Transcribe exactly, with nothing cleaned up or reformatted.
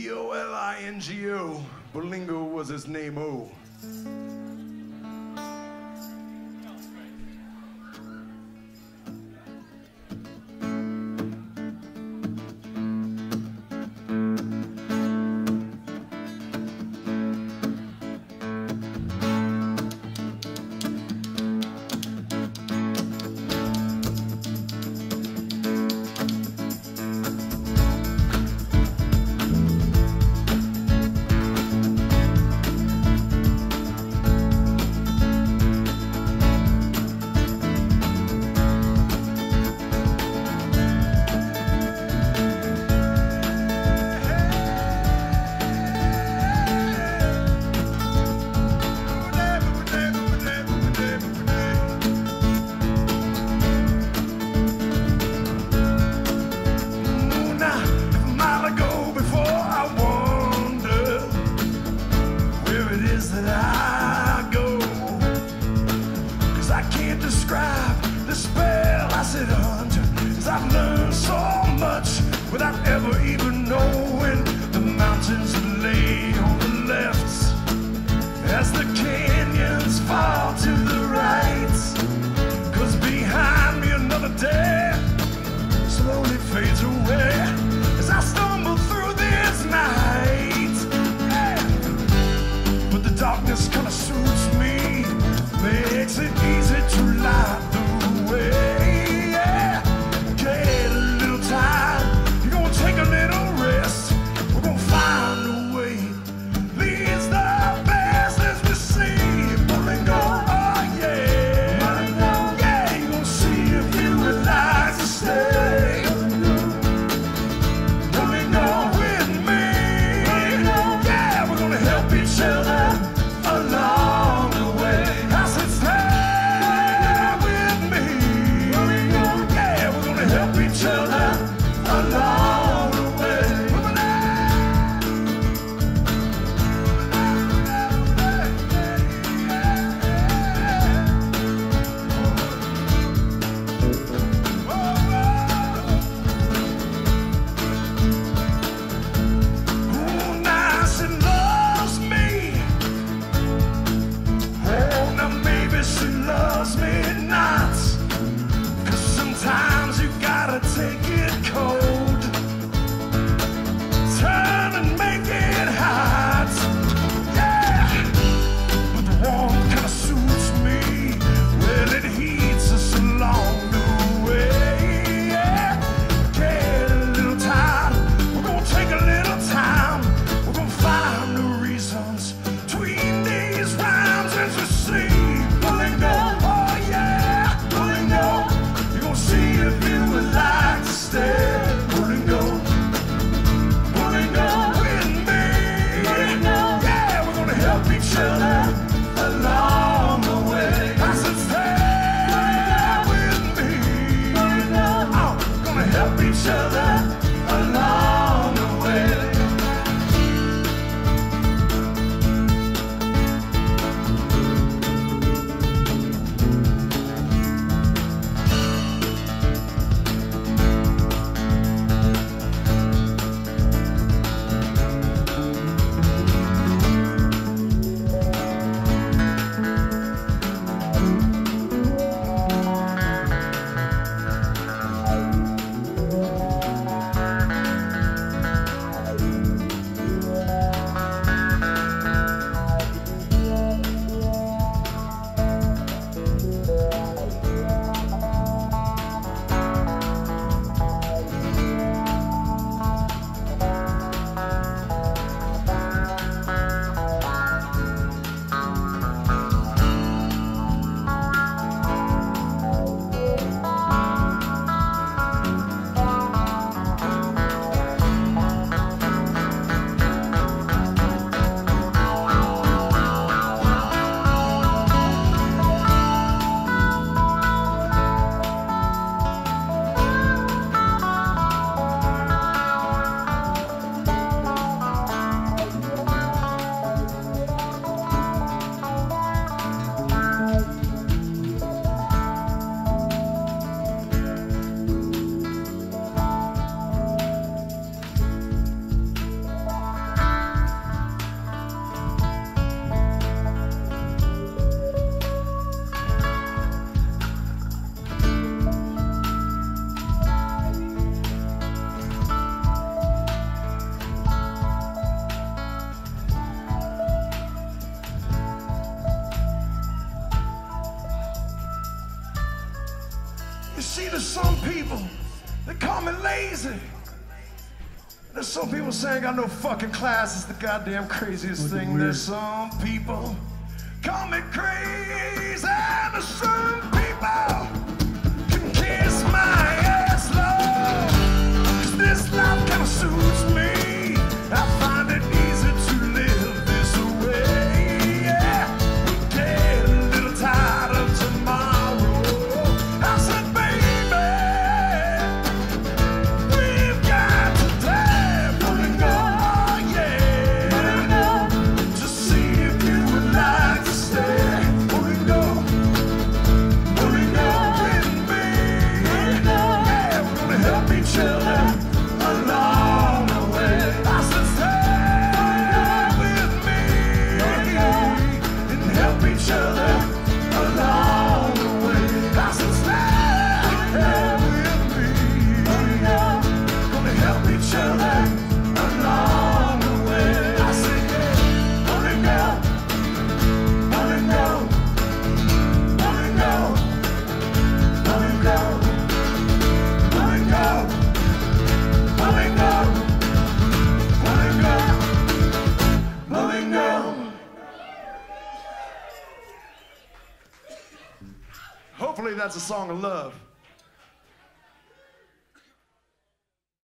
B O L I N G O. Bolingo was his name, oh. some people that call me lazy. There's some people saying I got no fucking class. It's the goddamn craziest Looking thing. weird. There's some people call me crazy. And there's some people can kiss my ass, Lord. 'Cause this life kinda suits me. I find it easy to live this way. Yeah, we get a little tired of tomorrow. I said, baby, we've got today. Bolingo, yeah, to see if you would like to stay. Bolingo, Bolingo with me. Yeah, we're gonna help each other along the way. I said, stay with me and help each other along the way. I said, stay with me, gonna help each other along the way. I said, yeah, Bolingo, Bolingo, Bolingo, Bolingo, Bolingo, Bolingo, Bolingo, Bolingo. Hopefully that's a song of love.